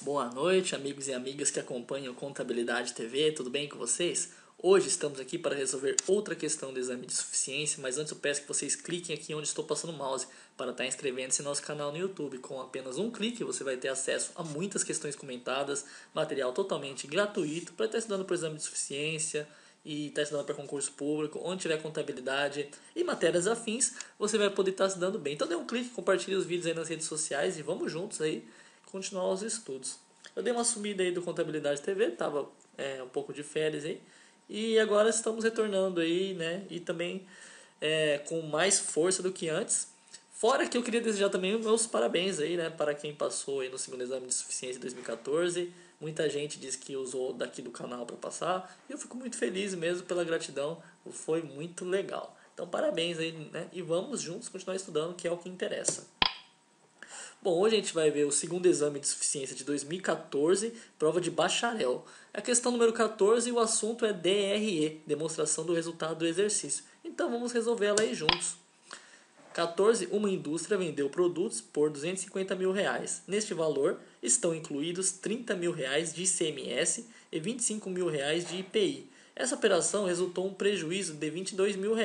Boa noite, amigos e amigas que acompanham Contabilidade TV, tudo bem com vocês? Hoje estamos aqui para resolver outra questão do exame de suficiência, mas antes eu peço que vocês cliquem aqui onde estou passando o mouse para estar inscrevendo-se no nosso canal no YouTube. Com apenas um clique você vai ter acesso a muitas questões comentadas, material totalmente gratuito para estar estudando para o exame de suficiência e estar estudando para concurso público, onde tiver contabilidade e matérias afins, você vai poder estar estudando bem. Então dê um clique, compartilhe os vídeos aí nas redes sociais e vamos juntos aí continuar os estudos. Eu dei uma sumida aí do Contabilidade TV, tava um pouco de férias aí, e agora estamos retornando aí, né, e também com mais força do que antes. Fora que eu queria desejar também os meus parabéns aí, né, para quem passou aí no segundo exame de suficiência de 2014. Muita gente disse que usou daqui do canal para passar, e eu fico muito feliz mesmo pela gratidão, foi muito legal. Então parabéns aí, né, e vamos juntos continuar estudando, que é o que interessa. Bom, hoje a gente vai ver o segundo exame de suficiência de 2014, prova de bacharel. A questão número 14 e o assunto é DRE, demonstração do resultado do exercício. Então vamos resolver ela aí juntos. 14. Uma indústria vendeu produtos por R$250 mil. Neste valor estão incluídos R$30 mil de ICMS e R$25 mil de IPI. Essa operação resultou em um prejuízo de R$22 mil.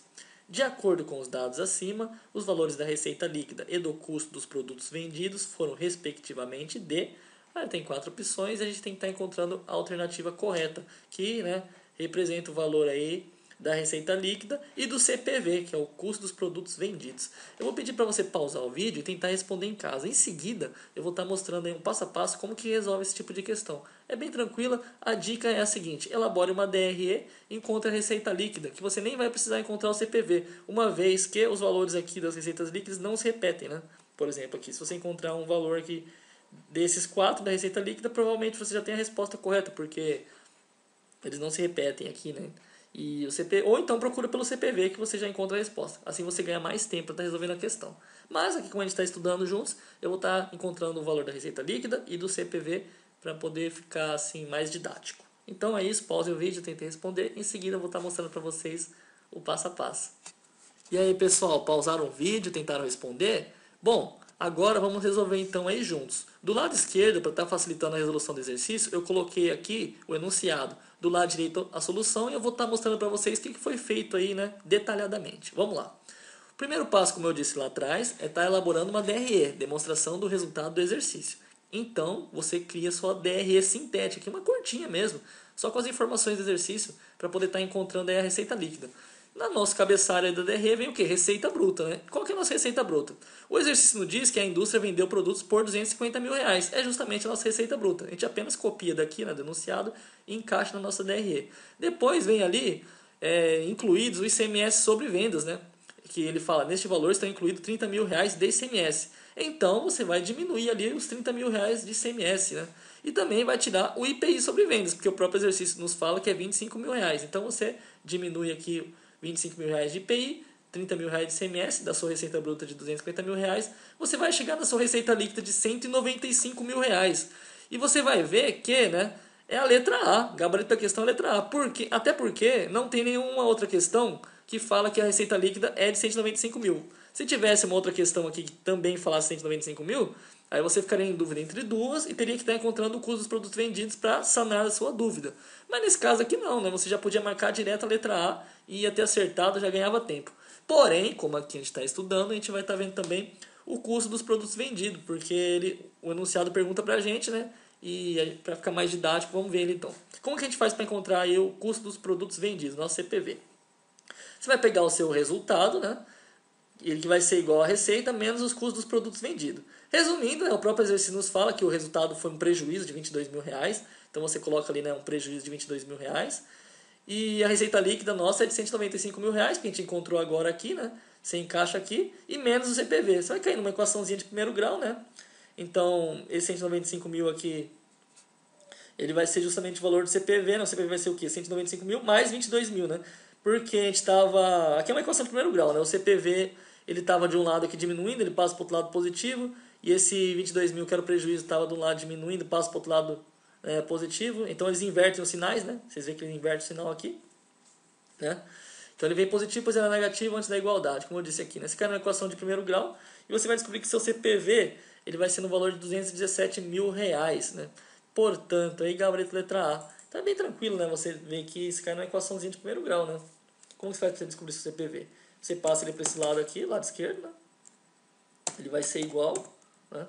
De acordo com os dados acima, os valores da receita líquida e do custo dos produtos vendidos foram respectivamente de... tem 4 opções e a gente tem que estar encontrando a alternativa correta, que, né, representa o valor aí da receita líquida e do CPV, que é o custo dos produtos vendidos. Eu vou pedir para você pausar o vídeo e tentar responder em casa. Em seguida, eu vou estar mostrando aí um passo a passo como que resolve esse tipo de questão. É bem tranquila, a dica é a seguinte: elabore uma DRE e encontre a receita líquida, que você nem vai precisar encontrar o CPV, uma vez que os valores aqui das receitas líquidas não se repetem, né? Por exemplo, aqui, se você encontrar um valor aqui desses 4 da receita líquida, provavelmente você já tem a resposta correta, porque eles não se repetem aqui, né? E o ou então procura pelo CPV que você já encontra a resposta. Assim você ganha mais tempo para estar resolvendo a questão. Mas aqui, como a gente está estudando juntos, eu vou estar encontrando o valor da receita líquida e do CPV para poder ficar assim mais didático. Então é isso, pause o vídeo, tentei responder. Em seguida eu vou estar mostrando para vocês o passo a passo. E aí, pessoal, pausaram o vídeo, tentaram responder? Bom, agora vamos resolver então aí juntos. Do lado esquerdo, para estar facilitando a resolução do exercício, eu coloquei aqui o enunciado. Do lado direito a solução, e eu vou estar mostrando para vocês o que foi feito aí, né, detalhadamente. Vamos lá. O primeiro passo, como eu disse lá atrás, é estar elaborando uma DRE, demonstração do resultado do exercício. Então, você cria sua DRE sintética, uma curtinha mesmo, só com as informações do exercício, para poder estar encontrando aí a receita líquida. Na nossa cabeçalha da DRE vem o que? Receita bruta, né? Qual que é a nossa receita bruta? O exercício nos diz que a indústria vendeu produtos por R$250 mil. É justamente a nossa receita bruta. A gente apenas copia daqui, né, denunciado, e encaixa na nossa DRE. Depois vem ali incluídos o ICMS sobre vendas, né? Que ele fala, neste valor estão incluídos R$30 mil de ICMS. Então você vai diminuir ali os R$30 mil de ICMS, né? E também vai tirar o IPI sobre vendas, porque o próprio exercício nos fala que é R$25 mil. Então você diminui aqui R$25 mil de IPI, R$30 mil de ICMS, da sua receita bruta de R$250 mil, você vai chegar na sua receita líquida de R$195 mil. E você vai ver que, né, é a letra A, gabarito da questão é a letra A. Até porque não tem nenhuma outra questão que fala que a receita líquida é de 195 mil. Se tivesse uma outra questão aqui que também falasse 195 mil, aí você ficaria em dúvida entre duas e teria que estar encontrando o custo dos produtos vendidos para sanar a sua dúvida. Mas nesse caso aqui não, né? Você já podia marcar direto a letra A e ia ter acertado, já ganhava tempo. Porém, como aqui a gente está estudando, a gente vai estar vendo também o custo dos produtos vendidos, porque o enunciado pergunta para a gente, né? E para ficar mais didático, vamos ver ele então. Como que a gente faz para encontrar aí o custo dos produtos vendidos, nosso CPV? Você vai pegar o seu resultado, né? Ele que vai ser igual à receita menos os custos dos produtos vendidos. Resumindo, né, o próprio exercício nos fala que o resultado foi um prejuízo de R$22 mil. Então você coloca ali, né, um prejuízo de R$22 mil. E a receita líquida nossa é de R$195 mil, que a gente encontrou agora aqui, né? Você encaixa aqui e menos o CPV. Você vai cair numa equaçãozinha de primeiro grau, né? Então, esse 195 mil aqui, ele vai ser justamente o valor do CPV. Né? O CPV vai ser o quê? 195 mil mais 22 mil, né? Porque a gente estava... Aqui é uma equação de primeiro grau, né? O CPV, ele estava de um lado aqui diminuindo, ele passa para o outro lado positivo. E esse 22 mil, que era o prejuízo, estava de um lado diminuindo, passa para o outro lado positivo. Então eles invertem os sinais, né? Vocês veem que ele inverte o sinal aqui, né? Então ele vem positivo, depois ele é negativo antes da igualdade, como eu disse aqui, né? Você cai na equação de primeiro grau e você vai descobrir que seu CPV ele vai ser no valor de R$217.000, né? Portanto, aí gabarito letra A. Tá bem tranquilo, né? Você vê que isso cai numa equaçãozinha de primeiro grau, né? Como você faz para descobrir seu CPV? Você passa ele para esse lado aqui, lado esquerdo, né? Ele vai ser igual, né?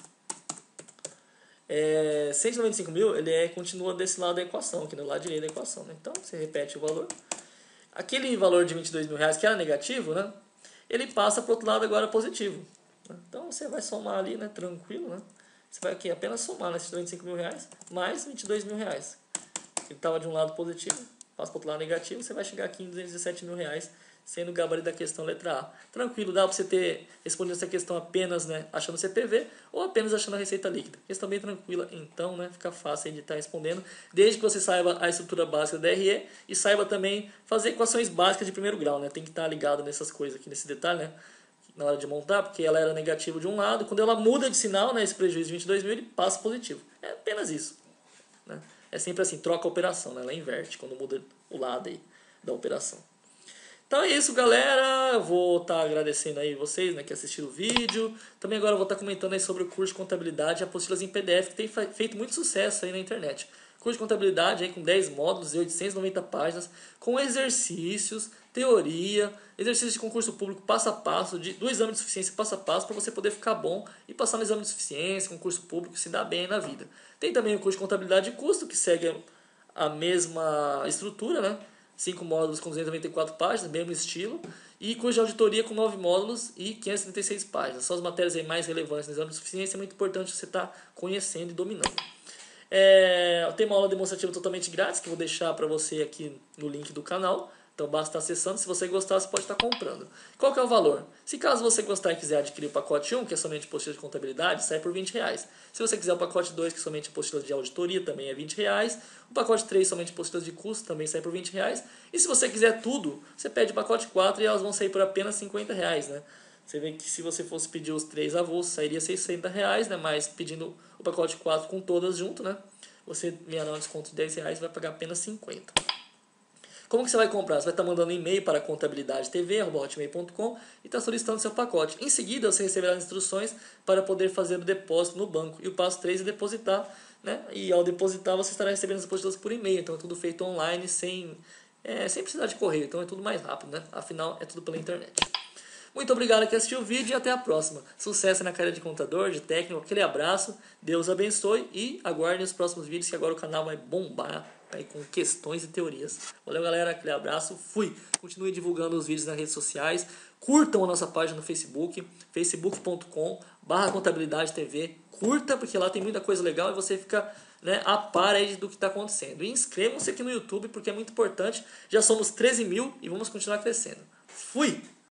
195 mil, ele continua desse lado da equação, aqui no lado direito da equação, né? Então, você repete o valor. Aquele valor de R$22.000 que era negativo, né? Ele passa para o outro lado agora positivo. Né? Então, você vai somar ali, né? Tranquilo, né? Você vai aqui apenas somar nesses R$25.000 mais R$22.000. Ele estava de um lado positivo, passa para o outro lado negativo, você vai chegar aqui em R$217.000, sendo o gabarito da questão letra A. Tranquilo, dá para você ter respondido essa questão apenas, né, achando o CPV ou apenas achando a receita líquida. Questão bem tranquila, então, né, fica fácil de estar respondendo, desde que você saiba a estrutura básica da DRE e saiba também fazer equações básicas de primeiro grau, né, tem que estar ligado nessas coisas aqui, nesse detalhe, né, na hora de montar, porque ela era negativa de um lado, quando ela muda de sinal, né, esse prejuízo de 22 mil, ele passa positivo. É apenas isso, né. É sempre assim, troca a operação, né, ela inverte quando muda o lado aí da operação. Então é isso, galera. Eu vou estar agradecendo aí vocês, né, que assistiram o vídeo. Também agora eu vou estar comentando aí sobre o curso de contabilidade e apostilas em PDF, que tem feito muito sucesso aí na internet. Curso de contabilidade aí com 10 módulos e 890 páginas, com exercícios, teoria, exercícios de concurso público passo a passo, do exame de suficiência passo a passo, para você poder ficar bom e passar no exame de suficiência, concurso público, se dar bem na vida. Tem também o curso de contabilidade de custo, que segue a mesma estrutura, né? 5 módulos com 294 páginas, mesmo estilo, e curso de auditoria com 9 módulos e 536 páginas. São as matérias aí mais relevantes no exame de suficiência, é muito importante você estar conhecendo e dominando. Tem uma aula demonstrativa totalmente grátis, que eu vou deixar para você aqui no link do canal. Então basta estar acessando, se você gostar, você pode estar comprando. Qual que é o valor? Se caso você gostar e quiser adquirir o pacote 1, que é somente apostila de contabilidade, sai por R$20. Se você quiser o pacote 2, que é somente apostila de auditoria, também é R$20. O pacote 3, somente apostilas de custo, também sai por R$20. E se você quiser tudo, você pede o pacote 4 e elas vão sair por apenas R$50, né? Você vê que se você fosse pedir os 3 avulsos, sairia R$60, né? Mas pedindo o pacote 4 com todas junto, né? Você ganha um desconto de R$10 e vai pagar apenas 50. Como que você vai comprar? Você vai estar mandando um e-mail para contabilidadetv@hotmail.com e está solicitando seu pacote. Em seguida, você receberá as instruções para poder fazer o depósito no banco. E o passo 3 é depositar, né? E ao depositar, você estará recebendo as apostilas por e-mail. Então é tudo feito online, sem precisar de correio. Então é tudo mais rápido, né? Afinal, é tudo pela internet. Muito obrigado que assistiu o vídeo e até a próxima. Sucesso na carreira de contador, de técnico. Aquele abraço. Deus abençoe e aguardem os próximos vídeos, que agora o canal vai bombar aí com questões e teorias. Valeu, galera. Aquele abraço. Fui. Continue divulgando os vídeos nas redes sociais. Curtam a nossa página no Facebook, facebook.com/contabilidadetv. Curta, porque lá tem muita coisa legal e você fica, né, a par aí do que está acontecendo. E inscrevam-se aqui no YouTube, porque é muito importante. Já somos 13 mil e vamos continuar crescendo. Fui!